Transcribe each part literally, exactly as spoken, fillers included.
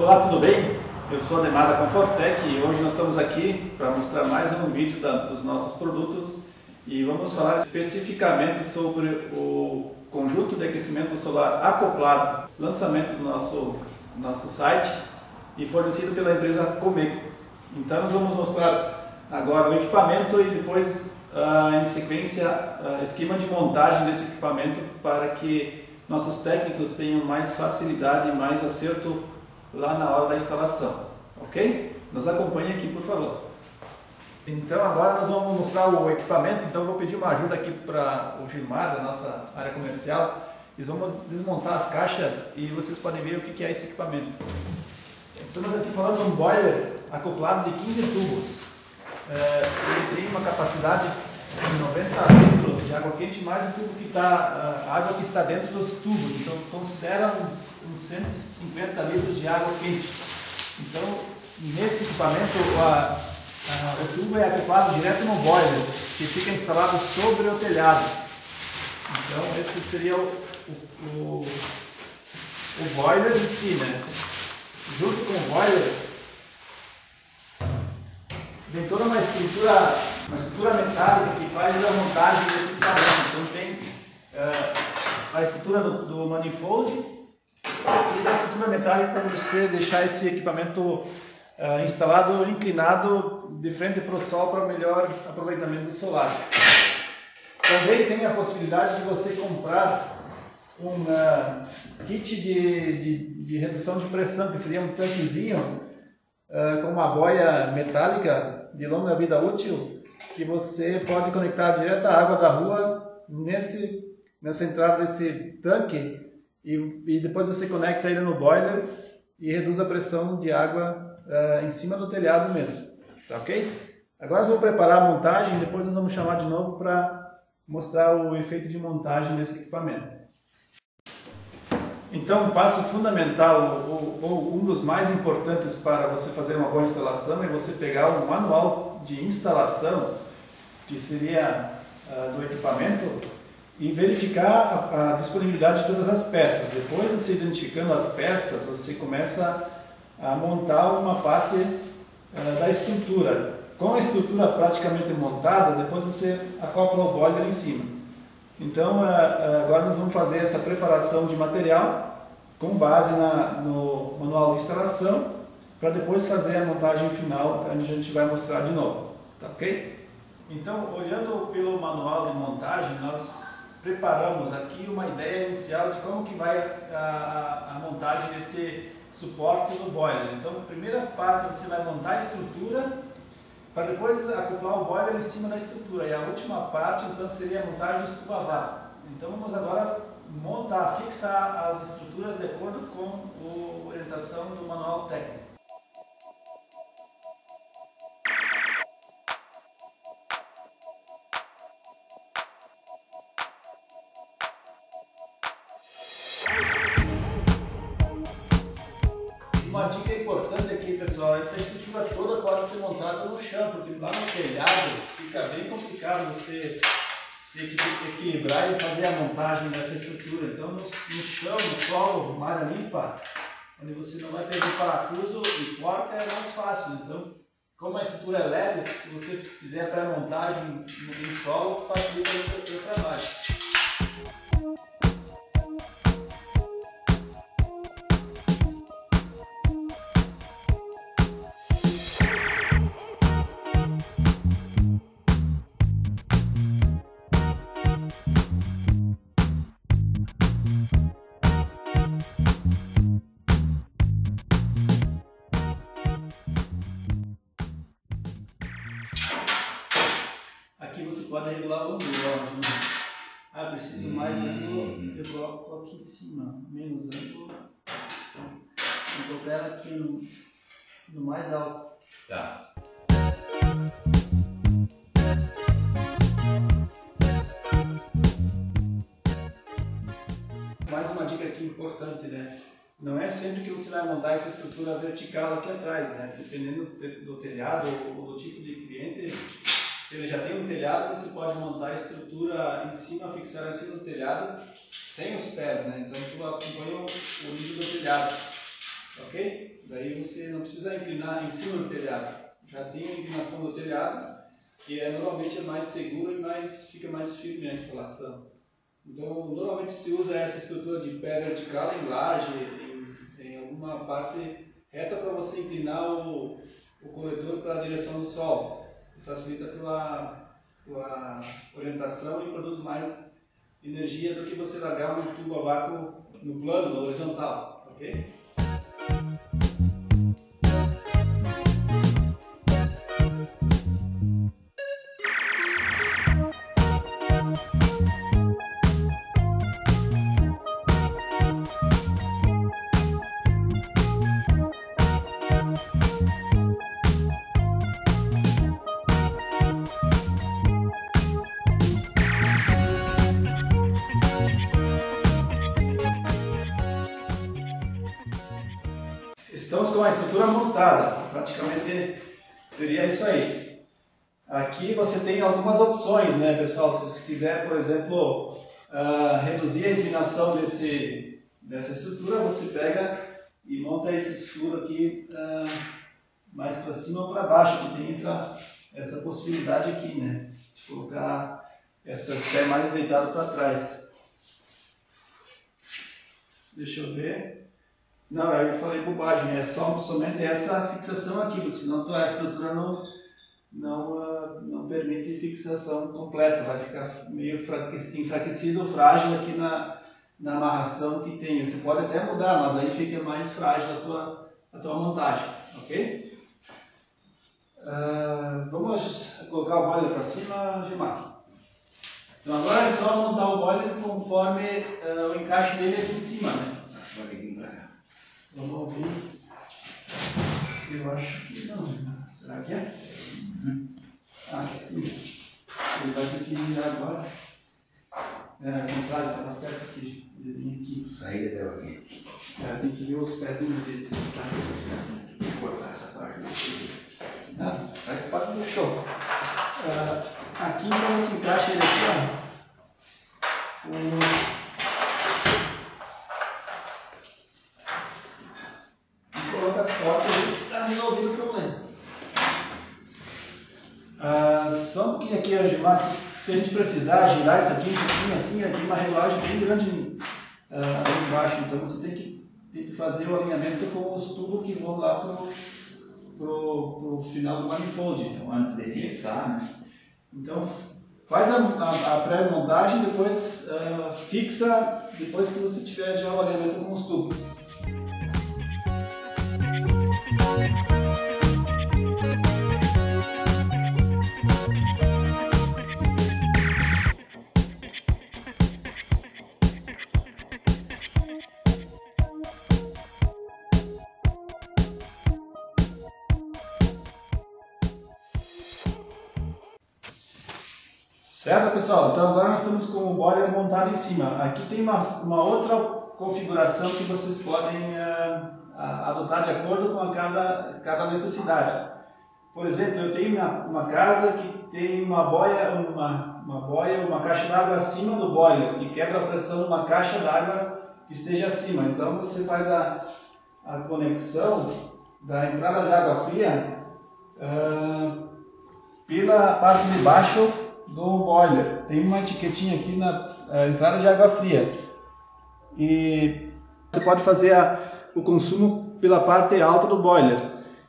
Olá, tudo bem? Eu sou Ademar da Comfortec e hoje nós estamos aqui para mostrar mais um vídeo da, dos nossos produtos e vamos falar especificamente sobre o conjunto de aquecimento solar acoplado, lançamento do nosso, nosso site e fornecido pela empresa Comeco. Então nós vamos mostrar agora o equipamento e depois uh, em sequência uh, esquema de montagem desse equipamento para que nossos técnicos tenham mais facilidade e mais acerto lá na hora da instalação, ok? Nos acompanhe aqui, por favor. Então agora nós vamos mostrar o equipamento, então eu vou pedir uma ajuda aqui para o Gilmar, da nossa área comercial. Eles vão desmontar as caixas e vocês podem ver o que é esse equipamento. Estamos aqui falando de um boiler acoplado de quinze tubos. É, ele tem uma capacidade de noventa litros de água quente, mais o tubo que está, a água que está dentro dos tubos. Então considera uns, uns cento e cinquenta litros de água quente. Então nesse equipamento a, a, o tubo é acoplado direto no boiler, que fica instalado sobre o telhado. Então esse seria o, o, o, o boiler em si, né? Junto com o boiler vem toda uma estrutura, uma estrutura metálica que faz a montagem desse equipamento. Então tem uh, a estrutura do, do manifold e a estrutura metálica para você deixar esse equipamento uh, instalado inclinado de frente para o sol para melhor aproveitamento do solar. Também tem a possibilidade de você comprar um uh, kit de, de, de redução de pressão, que seria um tanquezinho Uh, com uma boia metálica de longa vida útil, que você pode conectar direto à água da rua nesse, nessa entrada desse tanque e, e depois você conecta ele no boiler e reduz a pressão de água uh, em cima do telhado mesmo, tá ok? Agora nós vamos preparar a montagem e depois nós vamos chamar de novo para mostrar o efeito de montagem desse equipamento. Então, um passo fundamental, ou, ou um dos mais importantes para você fazer uma boa instalação, é você pegar o manual de instalação, que seria uh, do equipamento, e verificar a, a disponibilidade de todas as peças. Depois, você identificando as peças, você começa a montar uma parte uh, da estrutura. Com a estrutura praticamente montada, depois você acopla o boiler em cima. Então, agora nós vamos fazer essa preparação de material com base na, no manual de instalação, para depois fazer a montagem final, onde a gente vai mostrar de novo, tá ok? Então, olhando pelo manual de montagem, nós preparamos aqui uma ideia inicial de como que vai a, a, a montagem desse suporte no boiler. Então, a primeira parte você vai montar a estrutura, para depois acoplar o boiler em cima da estrutura. E a última parte, então, seria a montagem do tubo a vácuo. Então, vamos agora montar, fixar as estruturas de acordo com a orientação do manual técnico. Uma dica importante aqui, pessoal, essa estrutura toda pode ser montada no chão, porque lá no telhado fica bem complicado você se equilibrar e fazer a montagem dessa estrutura. Então no, no chão, no solo, uma área limpa, onde você não vai perder parafuso e porta, é mais fácil. Então, como a estrutura é leve, se você fizer a pré-montagem em solo, facilita o seu trabalho. Aqui você pode regular o ângulo. Ah, preciso mais ângulo, eu coloco aqui em cima, menos ângulo. Vou colocar ela aqui no, no mais alto. Tá. Mais uma dica aqui importante, né? Não é sempre que você vai montar essa estrutura vertical aqui atrás, né? Dependendo do telhado ou do tipo de cliente, se ele já tem um telhado, você pode montar a estrutura em cima, fixar em cima do telhado, sem os pés, né? Então tu acompanha o, o nível do telhado. ok? Daí você não precisa inclinar em cima do telhado, já tem a inclinação do telhado, que é normalmente é mais seguro e mais, fica mais firme a instalação. Então, normalmente se usa essa estrutura de pé vertical em laje, em, em alguma parte reta para você inclinar o, o coletor para a direção do sol. Facilita a tua, tua orientação e produz mais energia do que você largar um tubo a vácuo no plano, no horizontal, ok? Estamos com a estrutura montada, praticamente seria isso aí. Aqui você tem algumas opções, né, pessoal? Se você quiser, por exemplo, uh, reduzir a inclinação desse, dessa estrutura, você pega e monta esses furos aqui uh, mais para cima ou para baixo, que tem essa, essa possibilidade aqui, né? De colocar essa pé mais deitado para trás. Deixa eu ver. Não, eu falei bobagem, é só, somente essa fixação aqui, porque senão a estrutura não, não, uh, não permite fixação completa, vai ficar meio enfraquecido ou frágil aqui na, na amarração que tem. Você pode até mudar, mas aí fica mais frágil a tua, a tua montagem, ok? Uh, vamos colocar o boiler para cima, Gilmar. Então agora é só montar o boiler conforme uh, o encaixe dele aqui em cima, né? Só vai vir para cá. Vamos ouvir. Eu acho que não. Será que é? Assim. Ele vai ter que ir agora. Era ao contrário, estava certo aqui. Ele vinha aqui. Saída dela aqui. É, tem que ver os pezinhos dele. Vou cortar essa parte. Não, faz parte do show. Uh, aqui então esse encaixe ele aqui, ó. Os coloca as portas e está resolvido o problema. Ah, só um pouquinho aqui, Gilmar, se, se a gente precisar girar isso aqui um pouquinho assim, é de uma regulagem bem grande ah, ali embaixo, então você tem que, tem que fazer o alinhamento com os tubos que vão lá para o pro, pro final do manifold, então antes de fixar, né? Então faz a, a, a pré-montagem, depois ah, fixa, depois que você tiver já o alinhamento com os tubos. Certo, pessoal? Então agora nós estamos com o boiler montado em cima. Aqui tem uma, uma outra configuração que vocês podem uh, adotar de acordo com a cada, cada necessidade. Por exemplo, eu tenho uma, uma casa que tem uma boia, uma, uma boia, uma caixa d'água acima do boiler e quebra a pressão numa caixa d'água que esteja acima. Então você faz a, a conexão da entrada de água fria uh, pela parte de baixo do boiler. Tem uma etiquetinha aqui na a entrada de água fria e você pode fazer a, o consumo pela parte alta do boiler.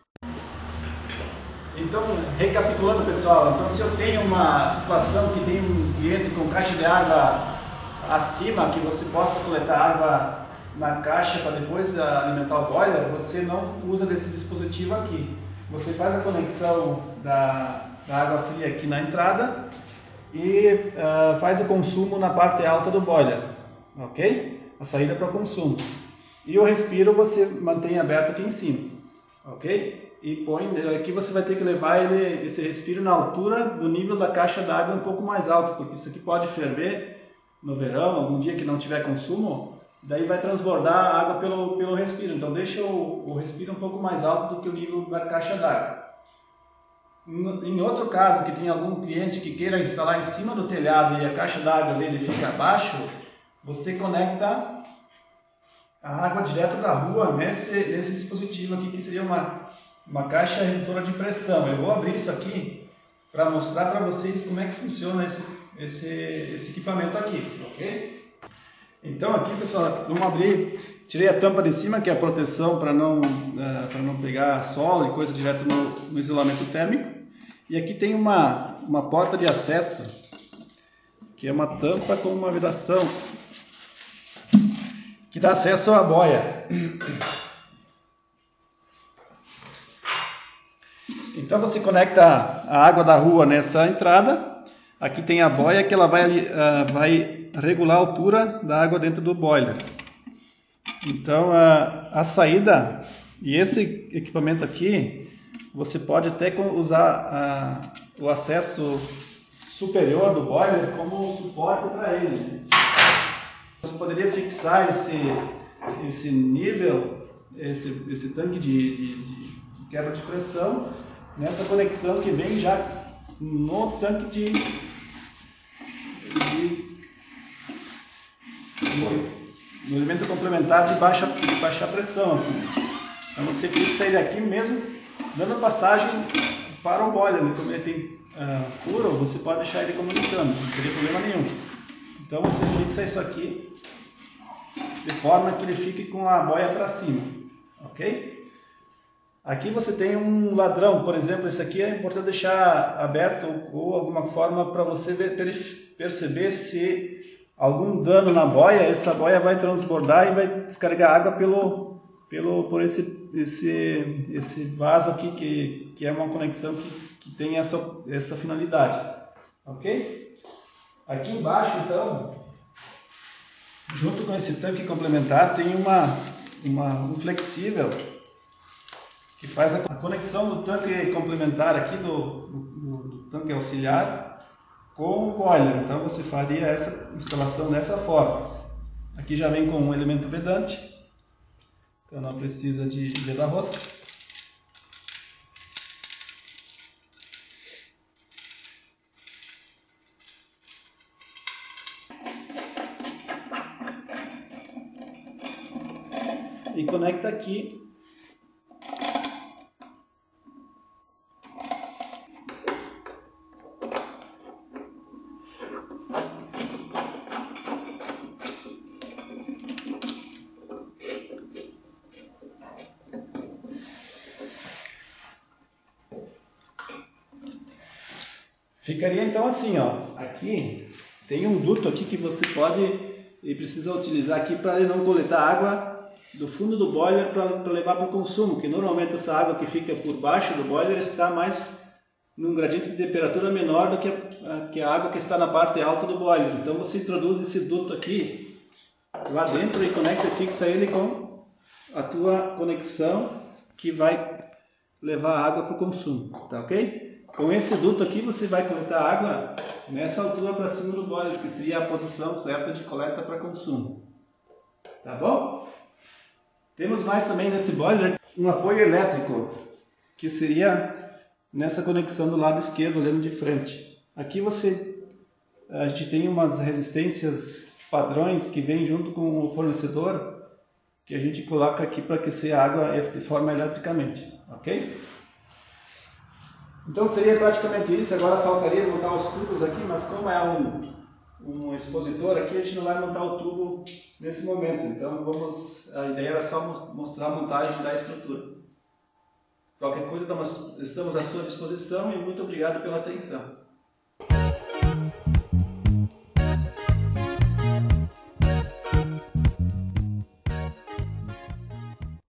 Então, recapitulando, pessoal, então se eu tenho uma situação que tem um cliente com caixa de água acima, que você possa coletar água na caixa para depois alimentar o boiler, você não usa desse dispositivo aqui. Você faz a conexão da, da água fria aqui na entrada e uh, faz o consumo na parte alta do boiler, ok? A saída para o consumo. E o respiro você mantém aberto aqui em cima, ok? E põe, aqui você vai ter que levar ele, esse respiro na altura do nível da caixa d'água um pouco mais alto, porque isso aqui pode ferver no verão, algum dia que não tiver consumo, daí vai transbordar a água pelo, pelo respiro. Então deixa o, o respiro um pouco mais alto do que o nível da caixa d'água. Em outro caso, que tem algum cliente que queira instalar em cima do telhado e a caixa d'água dele fica abaixo, você conecta a água direto da rua nesse, nesse dispositivo aqui, que seria uma, uma caixa redutora de pressão. Eu vou abrir isso aqui para mostrar para vocês como é que funciona esse, esse, esse equipamento aqui, ok? Então aqui, pessoal, vamos abrir, tirei a tampa de cima, que é a proteção para não, uh, para não pegar sol e coisa direto no, no isolamento térmico. E aqui tem uma, uma porta de acesso, que é uma tampa com uma vedação, que dá acesso à boia. Então você conecta a água da rua nessa entrada. Aqui tem a boia que ela vai, uh, vai regular a altura da água dentro do boiler. Então a, a saída, e esse equipamento aqui, você pode até usar a, o acesso superior do boiler como suporte para ele. Você poderia fixar esse, esse nível, esse, esse tanque de, de, de quebra de pressão nessa conexão que vem já no tanque de, de no, no elemento complementar de baixa, de baixa pressão. Então você fixa ele aqui mesmo, dando passagem para o boiler, né? Como ele tem uh, furo, você pode deixar ele comunicando, não teria problema nenhum. Então você fixa isso aqui de forma que ele fique com a boia para cima, ok? Aqui você tem um ladrão, por exemplo, esse aqui é importante deixar aberto ou alguma forma para você ver, perceber se algum dano na boia, essa boia vai transbordar e vai descarregar água pelo, pelo, por esse, esse, esse vaso aqui, que, que é uma conexão que, que tem essa, essa finalidade, ok? Aqui embaixo, então, junto com esse tanque complementar, tem uma, uma, um flexível que faz a conexão do tanque complementar aqui, do, do, do tanque auxiliar, com o boiler. Então você faria essa instalação dessa forma. Aqui já vem com um elemento vedante, então não precisa de veda rosca. E conecta aqui Ficaria então assim, ó. Aqui tem um duto aqui que você pode e precisa utilizar aqui para ele não coletar água do fundo do boiler para levar para o consumo, que normalmente essa água que fica por baixo do boiler está mais num gradiente de temperatura menor do que a, que a água que está na parte alta do boiler. Então você introduz esse duto aqui lá dentro e conecta e fixa ele com a tua conexão que vai levar água para o consumo, tá ok? Com esse duto aqui você vai coletar água nessa altura para cima do boiler, que seria a posição certa de coleta para consumo. Tá bom? Temos mais também nesse boiler um apoio elétrico, que seria nessa conexão do lado esquerdo, olhando de frente. Aqui você, a gente tem umas resistências padrões que vêm junto com o fornecedor, que a gente coloca aqui para aquecer a água de forma eletricamente, ok? Então seria praticamente isso. Agora faltaria montar os tubos aqui, mas como é um, um expositor aqui, a gente não vai montar o tubo nesse momento. Então vamos, a ideia era só mostrar a montagem da estrutura. Qualquer coisa, estamos à sua disposição e muito obrigado pela atenção.